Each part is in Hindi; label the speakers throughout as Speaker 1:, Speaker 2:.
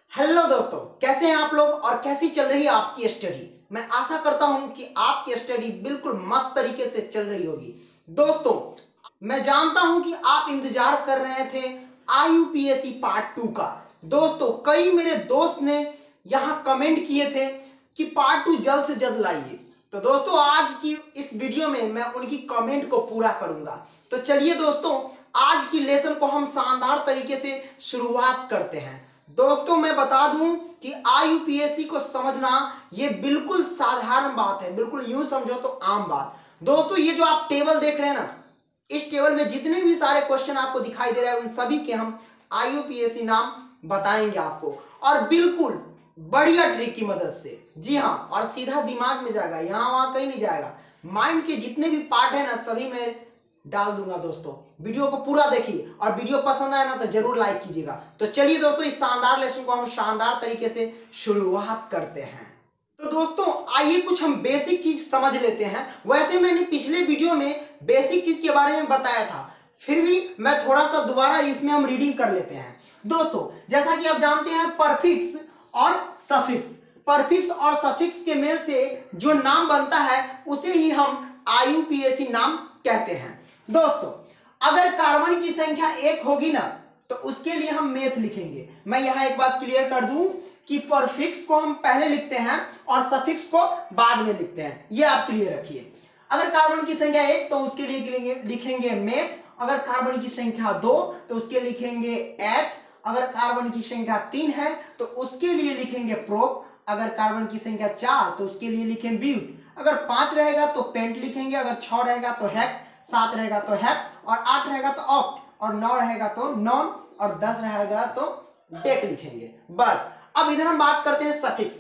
Speaker 1: हेलो दोस्तों, कैसे हैं आप लोग और कैसी चल रही है आपकी स्टडी। मैं आशा करता हूं कि आपकी स्टडी बिल्कुल मस्त तरीके से चल रही होगी। दोस्तों, मैं जानता हूं कि आप इंतजार कर रहे थे IUPAC पार्ट 2 का। दोस्तों, कई मेरे दोस्त ने यहां कमेंट किए थे कि पार्ट 2 जल्द से जल्द लाइए। तो दोस्तों, आज की इस वीडियो में मैं उनकी कमेंट को पूरा करूंगा। तो चलिए दोस्तों, आज की लेसन को हम शानदार तरीके से शुरुआत करते हैं। दोस्तों, मैं बता दूं कि IUPAC को समझना ये बिल्कुल साधारण बात है, बिल्कुल यूं समझो तो आम बात। दोस्तों, ये जो आप टेबल देख रहे हैं ना, इस टेबल में जितने भी सारे क्वेश्चन आपको दिखाई दे रहे हैं उन सभी के हम IUPAC नाम बताएंगे आपको, और बिल्कुल बढ़िया ट्रिक की मदद से। जी हाँ, और सीधा दिमाग में जाएगा, यहां वहां कहीं नहीं जाएगा। माइंड के जितने भी पार्ट है ना, सभी में डाल दूंगा। दोस्तों, वीडियो को पूरा देखिए और वीडियो पसंद आए ना तो जरूर लाइक कीजिएगा। तो चलिए दोस्तों, इस शानदार लेसन को हम शानदार तरीके से शुरुआत करते हैं। तो दोस्तों, आइए कुछ हम बेसिक चीज समझ लेते हैं। वैसे मैंने पिछले वीडियो में बेसिक चीज के बारे में बताया था, फिर भी मैं थोड़ा सा दोबारा इसमें हम रीडिंग कर लेते हैं। दोस्तों, जैसा कि आप जानते हैं, परफिक्स और सफिक्स, परफिक्स और सफिक्स के मेल से जो नाम बनता है उसे ही हम IUPAC नाम कहते हैं। दोस्तों, अगर कार्बन की संख्या 1 होगी ना तो उसके लिए हम मेथ लिखेंगे। मैं यहां एक बात क्लियर कर दूं कि परफिक्स को हम पहले लिखते हैं और सफिक्स को बाद में लिखते हैं, ये आप क्लियर रखिए। अगर कार्बन की संख्या 1 तो उसके लिए लिखेंगे मेथ। अगर कार्बन की संख्या 2 तो उसके लिखेंगे एथ। अगर कार्बन की संख्या 3 है तो उसके लिए लिखेंगे प्रोप। अगर कार्बन की संख्या 4 तो उसके लिए लिखेंगे ब्यूट। अगर 5 रहेगा तो पेंट लिखेंगे। अगर 6 रहेगा तो हेक्ट, 7 रहेगा तो हेप्ट, और 8 रहेगा तो ऑक्ट, और 9 रहेगा तो नॉन, और 10 रहेगा तो डेक लिखेंगे। बस, अब इधर हम बात करते हैं सफिक्स।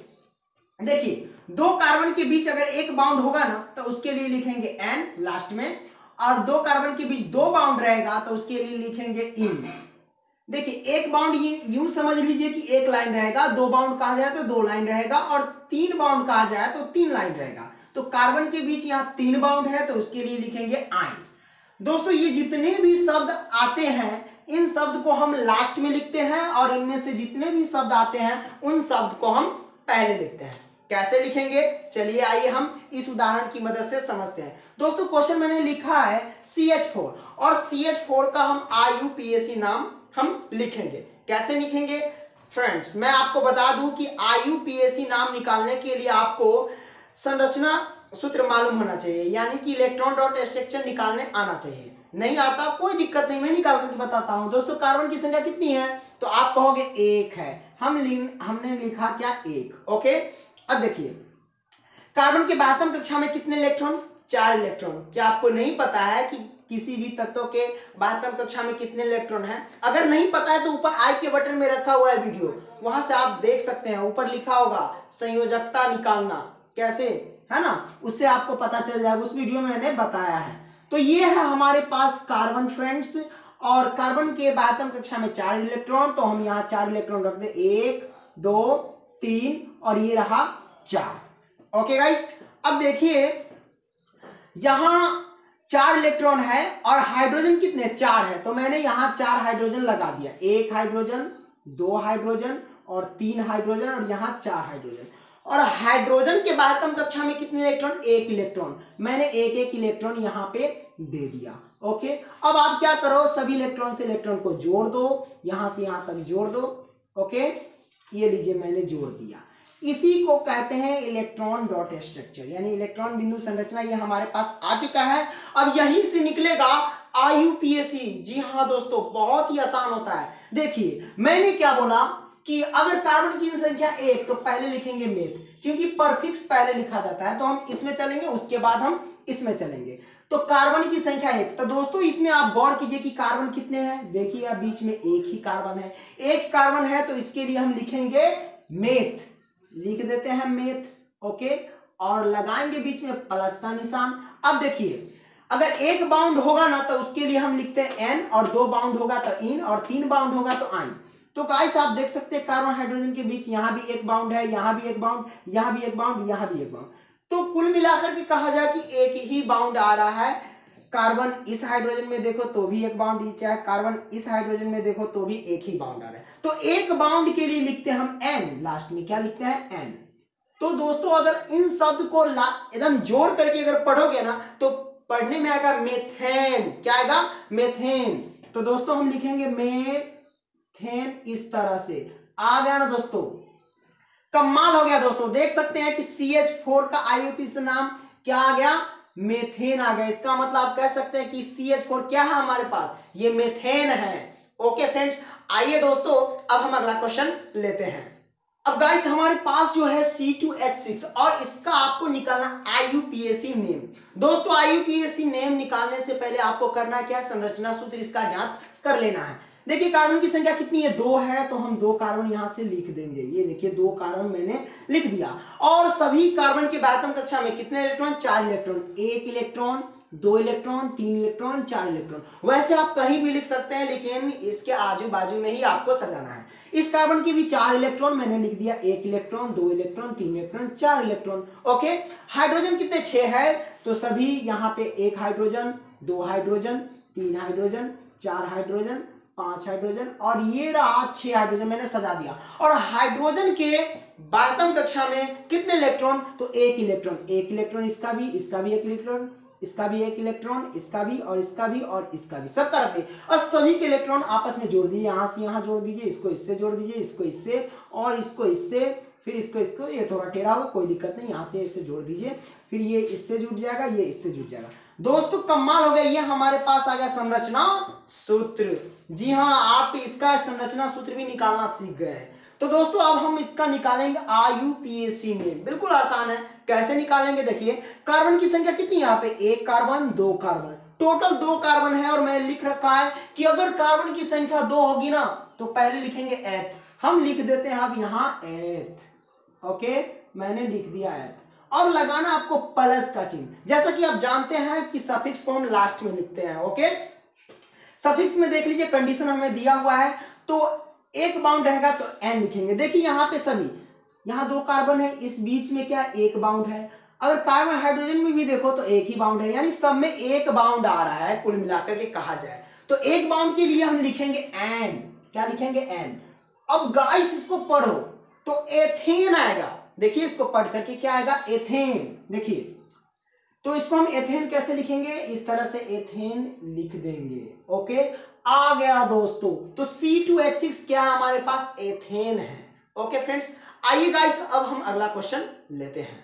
Speaker 1: देखिए, दो कार्बन के बीच अगर एक बाउंड होगा ना तो उसके लिए लिखेंगे एन लास्ट में, और दो कार्बन के बीच दो बाउंड रहेगा तो उसके लिए लिखेंगे इन। देखिए, एक बाउंड ये यूं समझ लीजिए कि एक लाइन रहेगा, दो बाउंड कहा जाए तो दो लाइन रहेगा, और तीन बाउंड कहा जाए तो तीन लाइन रहेगा। तो कार्बन के बीच यहां तीन बाउंड है तो उसके लिए लिखेंगे आइन। दोस्तों, ये जितने भी शब्द आते हैं इन शब्द को हम लास्ट में लिखते हैं, और इनमें से जितने भी शब्द आते हैं उन शब्द को हम पहले लिखते हैं। कैसे लिखेंगे, चलिए आइए हम इस उदाहरण की मदद से समझते हैं। दोस्तों, क्वेश्चन मैंने लिखा है CH4, और CH4 का हम IUPAC नाम हम लिखेंगे। कैसे लिखेंगे फ्रेंड्स, मैं आपको बता दूं कि IUPAC नाम निकालने के लिए आपको संरचना सूत्र मालूम होना चाहिए, यानी कि इलेक्ट्रॉन डॉट स्ट्रक्चर निकालने आना चाहिए। नहीं आता कोई दिक्कत नहीं, मैं निकाल करके बताता हूं। दोस्तों, कार्बन की संख्या कितनी है तो आप कहोगे 1 है। हमने लिखा क्या, 1। ओके, अब देखिए, कार्बन के 72 कक्षा में कितने इलेक्ट्रॉन, 4 इलेक्ट्रॉन। क्या आपको नहीं पता है कि किसी भी तत्व के 72 कक्षा में कितने इलेक्ट्रॉन हैं? अगर नहीं पता है तो ऊपर आई के बटन में रखा हुआ है वीडियो, वहां से आप देख सकते हैं। ऊपर लिखा होगा संयोजकता निकालना कैसे, है ना, उससे आपको पता चल जाएगा। उस वीडियो में मैंने बताया है। तो ये है हमारे पास कार्बन फ्रेंड्स, और कार्बन के 72 कक्षा में 4 इलेक्ट्रॉन, तो हम यहाँ 4 इलेक्ट्रॉन रख दे, 1 2 3, और ये रहा 4। ओके गाइस, अब देखिए यहां 4 इलेक्ट्रॉन है और हाइड्रोजन कितने, 4 है, तो मैंने यहां 4 हाइड्रोजन लगा दिया। 1 हाइड्रोजन, 2 हाइड्रोजन, और 3 हाइड्रोजन, और यहां 4 हाइड्रोजन। और हाइड्रोजन के 72 कक्षा में कितने इलेक्ट्रॉन, 1 इलेक्ट्रॉन। मैंने एक एक इलेक्ट्रॉन यहां पे दे दिया। ओके, अब आप क्या करो, सभी इलेक्ट्रॉन से इलेक्ट्रॉन को जोड़ दो, यहां से यहां तक जोड़ दो। ओके, ये लीजिए मैंने जोड़ दिया। इसी को कहते हैं इलेक्ट्रॉन डॉट स्ट्रक्चर, यानी इलेक्ट्रॉन बिंदु संरचना। ये हमारे पास आ चुका है। अब यहीं से निकलेगा IUPAC। जी हाँ दोस्तों, बहुत ही आसान होता है। देखिए, मैंने क्या बोला कि अगर कार्बन की संख्या 1 तो पहले लिखेंगे मेथ, क्योंकि परफिक्स पहले लिखा जाता है, तो हम इसमें चलेंगे, उसके बाद हम इसमें चलेंगे। तो कार्बन की संख्या 1, तो दोस्तों इसमें आप गौर कीजिए कि कार्बन कितने हैं। देखिए, अब बीच में एक ही कार्बन है, एक कार्बन है, तो इसके लिए हम लिखेंगे मेथ, लिख देते हैं मेथ। ओके, और लगाएंगे बीच में प्लस का निशान। अब देखिए, अगर एक बाउंड होगा ना तो उसके लिए हम लिखते हैं एन, और दो बाउंड होगा तो इन, और तीन बाउंड होगा तो आइन। तो गाइस आप देख सकते हैं कार्बन हाइड्रोजन के बीच यहां भी एक बाउंड है, यहां भी एक बाउंड, यहां भी एक बाउंड, यहां भी एक बाउंड। तो कुल मिलाकर के कहा जाए कि एक ही बाउंड आ रहा है कार्बन इस हाइड्रोजन में देखो तो भी एक बाउंड, चाहे कार्बन इस हाइड्रोजन में देखो तो भी एक ही बाउंड आ रहा है। तो एक बाउंड के लिए लिखते हैं हम एन, लास्ट में क्या लिखते हैं एन। तो दोस्तों अगर इन शब्द को एकदम जोड़ करके अगर पढ़ोगे ना तो पढ़ने में आएगा मेथेन, क्या आएगा मेथेन। तो दोस्तों हम लिखेंगे मेथेन इस तरह से, आ गया ना दोस्तों, कमाल हो गया दोस्तों। देख सकते हैं कि CH4 का IUPAC नाम क्या आ गया, मेथेन आ गया। इसका मतलब आप कह सकते हैं कि CH4 क्या है हमारे पास, ये मेथेन है। ओके फ्रेंड्स, आइए दोस्तों अब हम अगला क्वेश्चन लेते हैं। अब गाइस हमारे पास जो है C2H6 और इसका आपको निकालना IUPAC नेम। दोस्तों IUPAC नेम निकालने से पहले आपको करना क्या है, संरचना सूत्र इसका ज्ञात कर लेना है। देखिए कार्बन की संख्या कितनी है, 2 है, तो हम 2 कार्बन यहां से लिख देंगे। ये देखिए 2 कार्बन मैंने लिख दिया। और सभी कार्बन के बातम कक्षा में कितने electron, 4 electron, 1 electron, 2 electron, 3 electron, 4 electron. वैसे आप कहीं भी लिख सकते हैं लेकिन इसके आजू बाजू में ही आपको सजाना है। इस कार्बन की भी 4 इलेक्ट्रॉन मैंने लिख दिया, 1 electron, 2 electron, 3 electron, 4 electron. Okay, hydrogen कितने, 6 है, तो सभी यहाँ पे 1 hydrogen, 2 hydrogen, 3 hydrogen, 4 hydrogen, 5 hydrogen और ये रहा 6 हाइड्रोजन मैंने सजा दिया। और हाइड्रोजन के बातम कक्षा में कितने इलेक्ट्रॉन, तो 1 इलेक्ट्रॉन, 1 इलेक्ट्रॉन, इसका भी 1 इलेक्ट्रॉन, इसका भी 1 इलेक्ट्रॉन, इसका भी और इसका भी और इसका भी, सबका रख दिए। और सभी के इलेक्ट्रॉन आपस में जोड़ दीजिए, यहां से यहां जोड़ दीजिए, इसको इससे जोड़ दीजिए, इसको इससे और इसको इससे, फिर इसको, ये थोड़ा टेढ़ा होगा कोई दिक्कत नहीं, यहां से इससे जोड़ दीजिए, फिर ये इससे जुड़ जाएगा, ये इससे जुड़ जाएगा। दोस्तों कमाल हो गया, ये हमारे पास आ गया संरचना सूत्र। जी हाँ, आप इसका संरचना सूत्र भी निकालना सीख गए हैं। तो दोस्तों अब हम इसका निकालेंगे IUPAC में, बिल्कुल आसान है। कैसे निकालेंगे, देखिए कार्बन की संख्या कितनी है यहाँ पे, 1 कार्बन, 2 कार्बन, टोटल 2 कार्बन है। और मैंने लिख रखा है कि अगर कार्बन की संख्या 2 होगी ना तो पहले लिखेंगे एथ, हम लिख देते हैं अब यहाँ एथ। ओके, मैंने लिख दिया एथ। और लगाना आपको प्लस का चिन्ह, जैसा कि आप जानते हैं कि सफिक्स को हम लास्ट में लिखते हैं। ओके, सफिक्स में देख लीजिए कंडीशन हमें दिया हुआ है, तो एक बाउंड रहेगा तो एन लिखेंगे। देखिए यहाँ पे सभी, यहाँ 2 कार्बन है, इस बीच में क्या एक बाउंड है। अगर कार्बन हाइड्रोजन में भी देखो तो एक ही बाउंड है, यानी सब में एक बाउंड आ रहा है कुल मिलाकर के कहा जाए तो। एक बाउंड के लिए हम लिखेंगे एन, क्या लिखेंगे एन। अब गाइस इसको पढ़ो तो एथेन आएगा, देखिए इसको पढ़ करके क्या आएगा, एथेन। देखिए तो इसको हम एथेन कैसे लिखेंगे, इस तरह से एथेन लिख देंगे। ओके, आ गया दोस्तों। तो C2H6 क्या हमारे पास, एथेन है। ओके फ्रेंड्स, आइए गाइस अब हम अगला क्वेश्चन लेते हैं।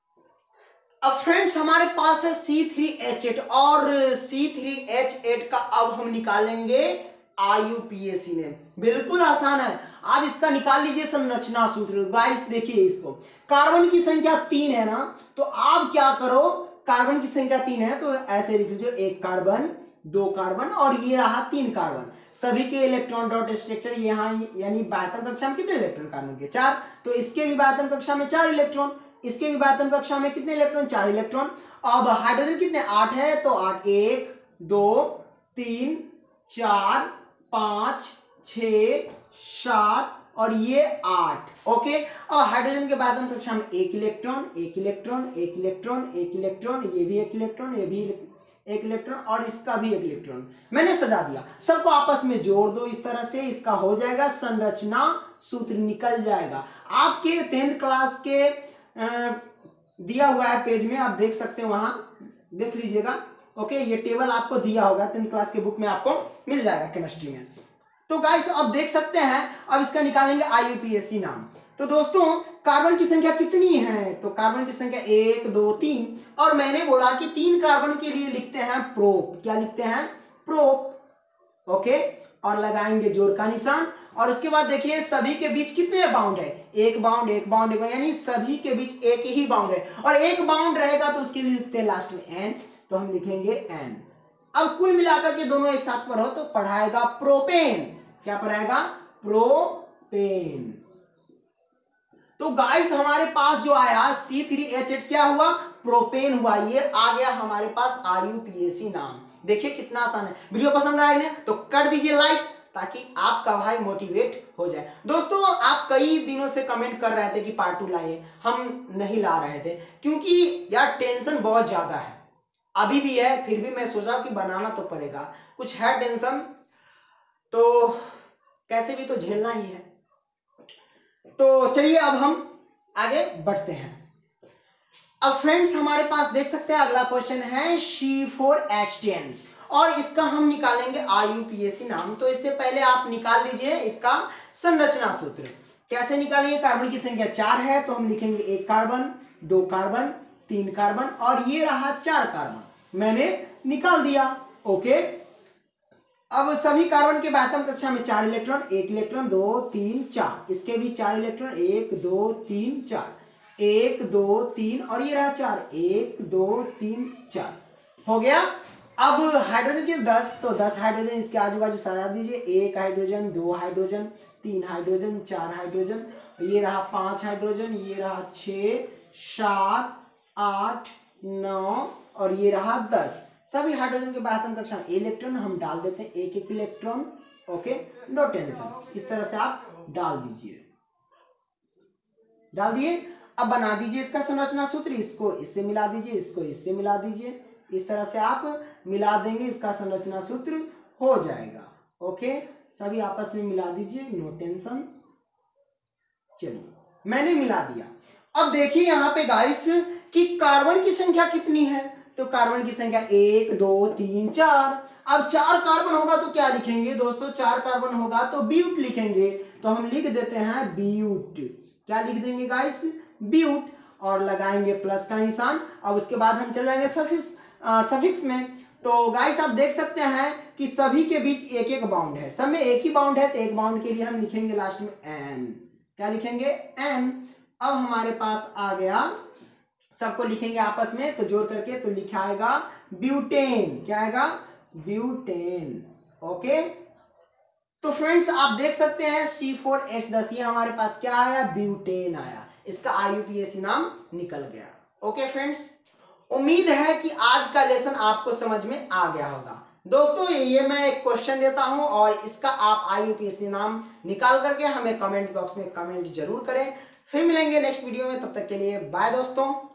Speaker 1: अब फ्रेंड्स हमारे पास है C3H8 और C3H8 का अब हम निकालेंगे IUPAC नेम। बिल्कुल आसान है, आप इसका निकाल लीजिए संरचना सूत्र। गाइस देखिए इसको, कार्बन की संख्या 3 है ना, तो आप क्या करो, कार्बन की संख्या 3 है तो ऐसे लिख लीजिए, 1 कार्बन, 2 कार्बन और ये रहा 3 कार्बन। सभी के इलेक्ट्रॉन डॉट स्ट्रक्चर यहाँ, यानी बातम कक्षा में कितने इलेक्ट्रॉन कार्बन के, 4, तो इसके भी बातम कक्षा में 4 इलेक्ट्रॉन, इसके भी बातम कक्षा में कितने इलेक्ट्रॉन, 4 इलेक्ट्रॉन। अब हाइड्रोजन कितने, 8 है, तो 8, 1 2 3 4 5 6 7 और ये 8। ओके, और हाइड्रोजन के बातम कक्षा में 1 इलेक्ट्रॉन, 1 इलेक्ट्रॉन, 1 इलेक्ट्रॉन, 1 इलेक्ट्रॉन, ये भी 1 इलेक्ट्रॉन, ये भी 1 इलेक्ट्रॉन और इसका भी 1 इलेक्ट्रॉन मैंने सजा दिया। सबको आपस में जोड़ दो इस तरह से, इसका हो जाएगा संरचना सूत्र, निकल जाएगा। आपके 10th क्लास के दिया हुआ है पेज में, आप देख सकते हैं, वहां देख लीजिएगा। ओके, ये टेबल आपको दिया होगा 10th क्लास के बुक में, आपको मिल जाएगा केमिस्ट्री में। तो गाइस अब देख सकते हैं, अब इसका निकालेंगे IUPAC नाम। तो दोस्तों कार्बन की संख्या कितनी है, तो कार्बन की संख्या 1 2 3 और मैंने बोला कि 3 कार्बन के लिए लिखते हैं प्रोप, क्या लिखते हैं, प्रोप। ओके, और लगाएंगे जोड़ का निशान। और उसके बाद देखिए सभी के बीच कितने बाउंड है, एक बाउंड, एक बाउंड, एक बाउंड, यानी सभी के बीच एक ही बाउंड है। और एक बाउंड रहेगा तो उसके लिए लिखते हैं लास्ट में एन, तो हम लिखेंगे एन। अब कुल मिलाकर के दोनों एक साथ पढ़ो तो पढ़ाएगा प्रोपेन, क्या पढ़ाएगा, प्रोपेन। तो गाइस हमारे पास जो आया C3H8 क्या हुआ, प्रोपेन हुआ, ये आ गया हमारे पास IUPAC नाम। देखिए कितना आसान है। वीडियो पसंद आया ना तो कर दीजिए लाइक, ताकि आपका भाई मोटिवेट हो जाए। दोस्तों आप कई दिनों से कमेंट कर रहे थे कि पार्ट 2 लाइए, हम नहीं ला रहे थे क्योंकि यार टेंशन बहुत ज्यादा है। अभी भी है, फिर भी मैं सोचा कि बनाना तो पड़ेगा, कुछ है टेंशन तो कैसे भी तो झेलना ही है। तो चलिए अब हम आगे बढ़ते हैं। अब फ्रेंड्स हमारे पास देख सकते हैं अगला क्वेश्चन है C4H10 और इसका हम निकालेंगे IUPAC नाम। तो इससे पहले आप निकाल लीजिए इसका संरचना सूत्र। कैसे निकालेंगे? कार्बन की संख्या 4 है तो हम लिखेंगे 1 कार्बन, 2 कार्बन, 3 कार्बन और ये रहा 4 कार्बन, मैंने निकाल दिया। ओके, अब सभी कार्बन के बाह्यतम कक्षा में 4 इलेक्ट्रॉन, 1 इलेक्ट्रॉन, 2 3 4, इसके भी 4 इलेक्ट्रॉन, 1 2 3 4, 1 2 3 और ये रहा 4, 1 2 3 4 हो गया। अब हाइड्रोजन के 10, तो 10 हाइड्रोजन इसके आजू बाजू सजा दीजिए, 1 हाइड्रोजन, 2 हाइड्रोजन, 3 हाइड्रोजन, 4 हाइड्रोजन, ये रहा 5 हाइड्रोजन, ये रहा 6 7 8 9 और ये रहा 10। सभी हाइड्रोजन के बाह्यतम कक्षा में इलेक्ट्रॉन हम डाल देते हैं, एक एक इलेक्ट्रॉन। ओके, नो टेंशन, इस तरह से आप डाल दीजिए। डाल दिए, अब बना दीजिए इसका संरचना सूत्र, इसको इससे मिला दीजिए, इसको इससे मिला दीजिए, इस तरह से आप मिला देंगे, इसका संरचना सूत्र हो जाएगा। ओके, सभी आपस में मिला दीजिए, नो टेंशन। चलिए मैंने मिला दिया। अब देखिए यहाँ पे गाइस कि कार्बन की संख्या कितनी है, तो कार्बन की संख्या 1 2 3 4। अब 4 कार्बन होगा तो क्या लिखेंगे दोस्तों? 4 कार्बन होगा तो ब्यूट लिखेंगे, तो हम लिख देते हैं ब्यूट। क्या लिख देंगे गाइस? ब्यूट, और लगाएंगे प्लस का निशान। अब उसके बाद हम चल जाएंगे सफिक्स में। तो गाइस आप देख सकते हैं कि सभी के बीच एक एक बाउंड है, सब में एक ही बाउंड है, तो एक बाउंड के लिए हम लिखेंगे लास्ट में एन। क्या लिखेंगे? एन। अब हमारे पास आ गया, सबको लिखेंगे आपस में, तो जोड़ करके तो लिखा आएगा ब्यूटेन। क्या आएगा? ब्यूटेन। ओके, तो फ्रेंड्स आप देख सकते हैं C4H10 ये हमारे पास क्या आया? ब्यूटेन आया, इसका IUPAC नाम निकल गया। ओके फ्रेंड्स, उम्मीद है कि आज का लेसन आपको समझ में आ गया होगा। दोस्तों ये मैं एक क्वेश्चन देता हूं और इसका आप IUPAC नाम निकाल करके हमें कमेंट बॉक्स में कमेंट जरूर करें। फिर मिलेंगे नेक्स्ट वीडियो में, तब तक के लिए बाय दोस्तों।